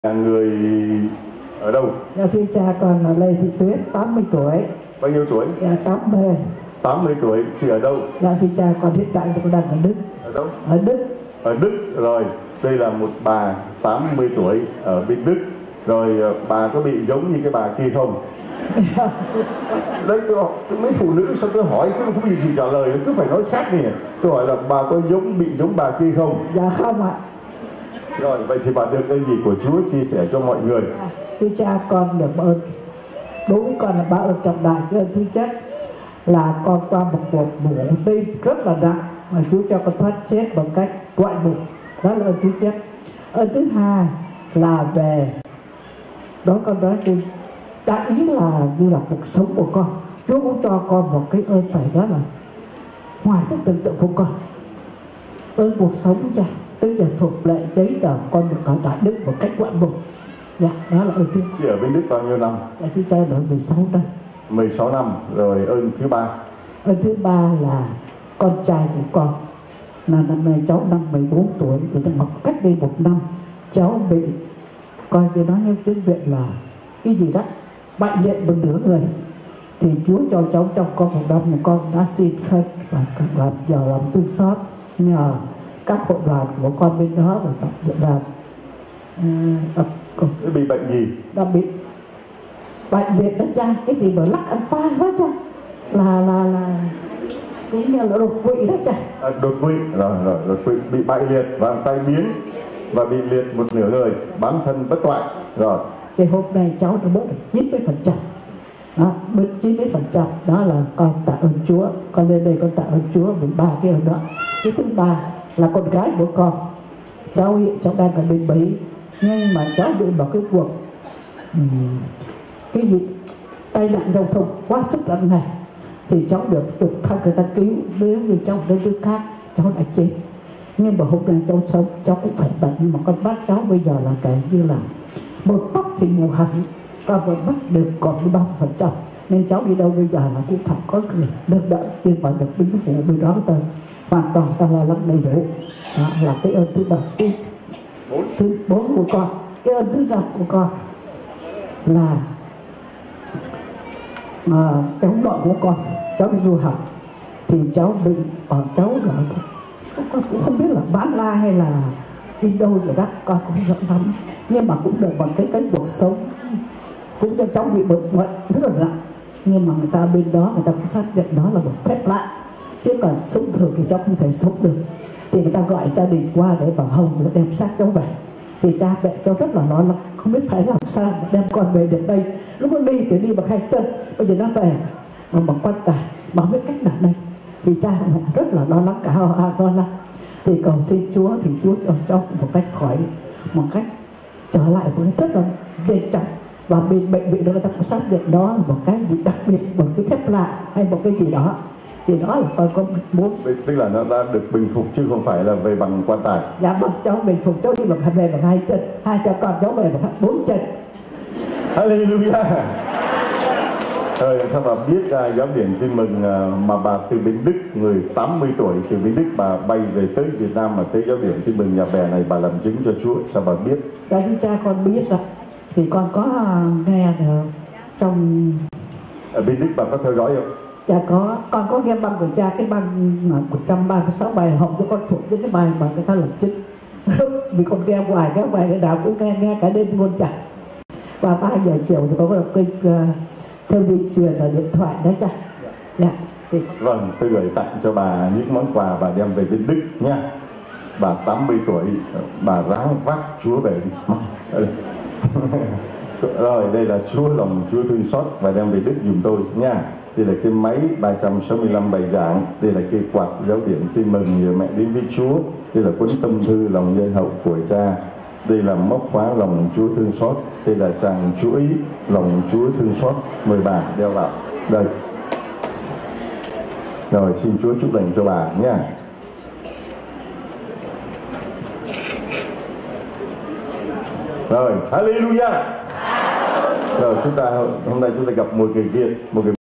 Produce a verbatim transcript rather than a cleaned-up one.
Người ở đâu? Dạ thưa cha, con là Lê Thị Tuyết, tám mươi tuổi. Bao nhiêu tuổi? Dạ tám mươi. tám mươi tuổi, chị ở đâu? Dạ thưa cha, con hiện tại thì con đang ở Đức. Ở đâu? Ở Đức. Ở Đức, rồi. Đây là một bà tám mươi tuổi ở bên Đức. Rồi bà có bị giống như cái bà kia không? Đấy, tôi, tôi mấy phụ nữ sao tôi hỏi cứ không bị gì trả lời, cứ phải nói khác nè. Tôi hỏi là bà có giống bị giống bà kia không? Dạ không ạ. Rồi, vậy thì bà được ơn gì của Chúa chia sẻ cho mọi người? À, thưa cha, con được ơn. Đối với con là báo ơn trọng đại. Cái ơn thứ nhất là con qua một cuộc mổ tim rất là nặng mà Chúa cho con thoát chết bằng cách ngoại mổ. Đó là ơn thứ nhất. Ơn thứ hai là về đó con nói thì đại ý là như là cuộc sống của con. Chúa cũng cho con một cái ơn phải đó là ngoài sức tưởng tượng của con. Ơn cuộc sống cha, tức là thuộc lệ giấy tờ con được ở Đại Đức một cách ngoại mục. Dạ, đó là ơn thứ. Chị ở bên Đức bao nhiêu năm? Dạ, thứ cha ở mười sáu năm. mười sáu năm. Rồi ơn thứ ba? Ơn thứ ba là con trai của con là năm nay cháu năm mười bốn tuổi thì đang học cách đây một năm cháu bị coi như nói như tiếng Việt là cái gì đó bệnh liệt một nửa người, thì Chúa cho cháu trong con một năm, con đã xin khấn và làm giờ làm thương xót nhờ các hội đoàn của con bên đó và tập dự làm uh, bị bệnh gì? Đã bị bệnh liệt đó cha, cái gì mà lắc ăn pha đó cha, là là là cái như là đột quỵ đó cha. À, đột quỵ rồi rồi đột quỵ, bị bại liệt và tay biến và bị liệt một nửa người, bán thân bất toại rồi. Thì hôm nay cháu đã bớt được chín mươi phần trăm. Đó, bớt chín mươi phần trăm đó là con tạ ơn Chúa. Con lên đây con tạ ơn Chúa với ba cái ơn đó. Cái thứ ba là con gái của con, cháu hiện cháu đang ở bên Mỹ, nhưng mà cháu bị vào cái cuộc um, cái gì tai nạn giao thông quá sức nặng này, thì cháu được trực thăng người ta cứu, nếu như cháu đến nước khác cháu đã chết. Nhưng mà hôm nay cháu sống, cháu cũng phải bệnh, nhưng mà con bắt cháu bây giờ là cái như là một mắt thì mù hẳn, còn một mắt được còn ba mươi phần trăm, nên cháu đi đâu bây giờ là cũng phải có người được đỡ, nhưng mà được bính phủ bên đó tới hoàn toàn ta là lắm đầy đủ. Đó là cái ơn thứ ba. Thứ, thứ bốn của con. Cái ơn thứ năm của con là à, cái ông nội của con, cháu đi du học thì cháu bị ở cháu là con cũng không biết là bán la hay là đi đâu rồi đó, con cũng rõ lắm, nhưng mà cũng được bằng cái cái cuộc sống cũng cho cháu bị bệnh bệnh rất là nặng, nhưng mà người ta bên đó người ta cũng xác nhận đó là một phép lạ, chứ còn sống thường thì cháu không thể sống được, thì người ta gọi gia đình qua để bảo Hồng để đem xác cháu về. Thì cha mẹ cháu rất là lo lắng, không biết phải làm sao mà đem con về được đây. Lúc nó đi thì đi bằng hai chân, bây giờ nó về bằng bằng quan tài, mà không biết cách nào đây. Thì cha mẹ rất là lo lắng, cả họ lo lắng. Thì cầu xin Chúa, thì Chúa cho cháu một cách khỏi, một cách trở lại một cách rất là nhanh chóng. Và bên bệnh viện đó người ta cũng xác nhận đó là một cái gì đặc biệt, một cái phép lạ hay một cái gì đó. Thì đó là con có muốn. Tức là nó đã được bình phục chứ không phải là về bằng quan tài. Dạ vâng, cháu bình phục, cháu đi bằng về bằng hai chân, hai cha con cháu về bằng bốn chân. Hallelujah. Rồi sao bà biết uh, giáo điển tin mừng uh, mà bà từ bên Đức, người tám mươi tuổi từ bên Đức bà bay về tới Việt Nam mà tới giáo điển tin mừng nhà bè này bà làm chứng cho Chúa, sao bà biết? Dạ thưa cha, con biết rồi. Thì con có uh, nghe được trong ở bên Đức bà có theo dõi không? Dạ có, con có nghe băng của cha, cái băng một trăm ba mươi sáu bài học cho con thuộc những cái bài mà người ta làm chứng. Vì con nghe hoài, cái bài nào cũng nghe, nghe cả đêm luôn cha. Và ba giờ chiều thì có một kênh uh, theo dây truyền ở điện thoại đó cha. Dạ. Thì... Vâng, tôi gửi tặng cho bà những món quà bà đem về bên Đức nha. Bà tám mươi tuổi, bà ráng vác Chúa về đi. Rồi, đây là Chúa lòng Chúa thương xót và đem về Đức dùm tôi nha. Đây là cái máy ba trăm sáu mươi lăm bài giảng. Đây là cây quạt giáo điển tin mừng nhờ mẹ đến với Chúa. Đây là cuốn tâm thư lòng nhân hậu của cha. Đây là móc khóa lòng Chúa thương xót. Đây là tràng chuỗi lòng Chúa thương xót. Mời bà đeo vào. Đây. Rồi, xin Chúa chúc lành cho bà nha. Rồi, hallelujah. Rồi chúng ta hôm nay chúng ta gặp một người kia, một người